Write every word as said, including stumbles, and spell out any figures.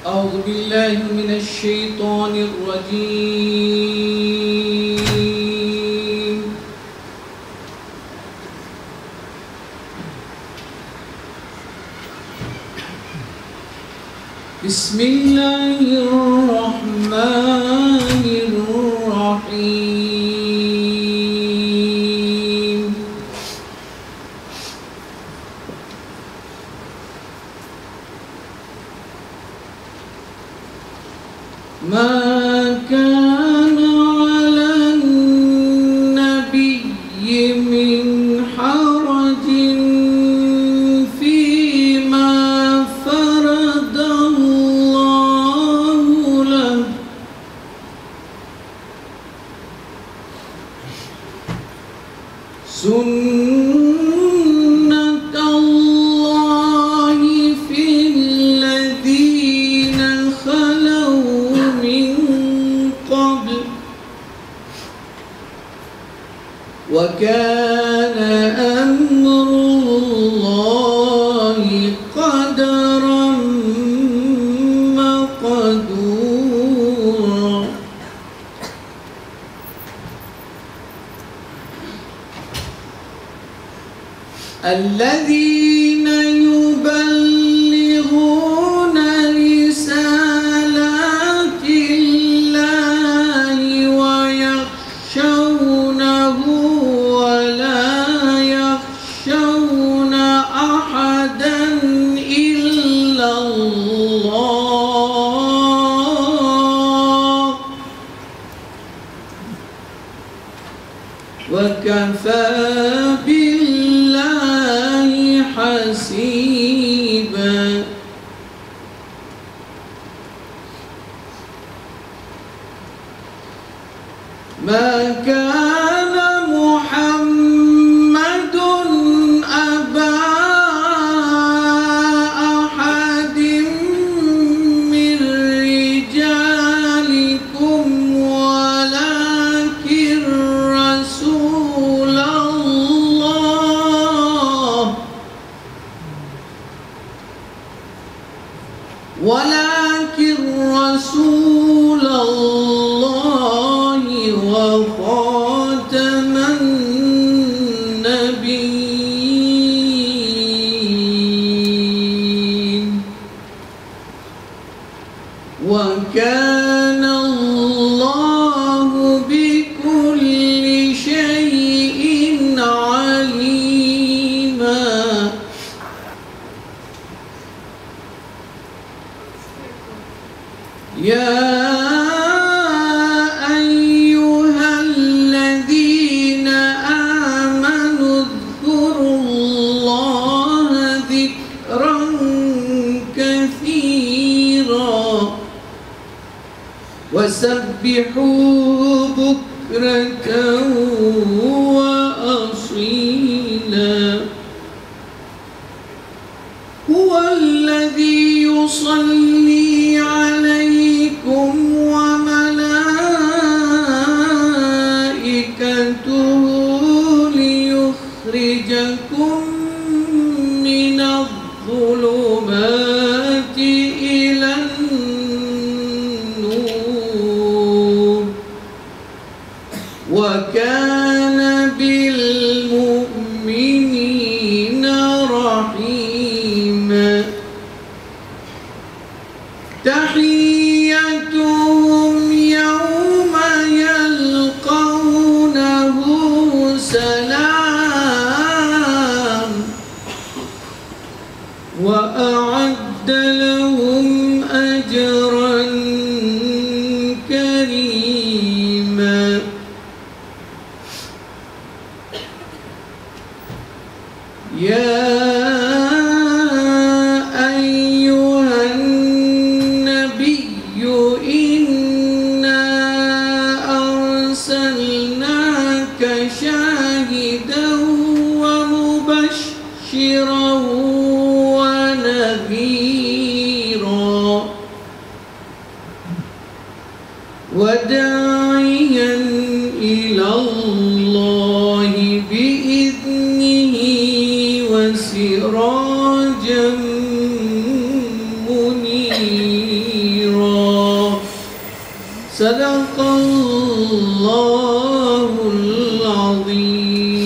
أعوذ بالله من الشيطان الرجيم. بسم الله الرحمن الرحيم. ما كان على النبي من حرج فيما فرض الله له، سنة الله في الذين خلوا من قبل، وكان أمر الله قدرا مقدورا. الذين يبلغون رسالات الله ويخشونه ولا يخشون أحدا إلا الله، وكفى بالله حسيبا. ما كان محمد أبا أحد من رجالكم ولكن رسول الله ولكن رسول الله وخاتم النبيين، وكان الله بكل شيء عليما. يا أيها الذين آمنوا اذكروا الله ذكرا كثيرا وسبحوه بكرة وأصيلا. هو الذي يصلي عليكم وملائكته ليخرجكم من الظلمات إلى النور، وكان بالمؤمنين رحيما. تحيتهم يوم يلقونه سلام، وأعد لهم أجرا كريما. يا شاهدا ومبشرا ونذيرا وداعيا إلى الله بإذنه وسراجا منيرا. صدق الله العظيم.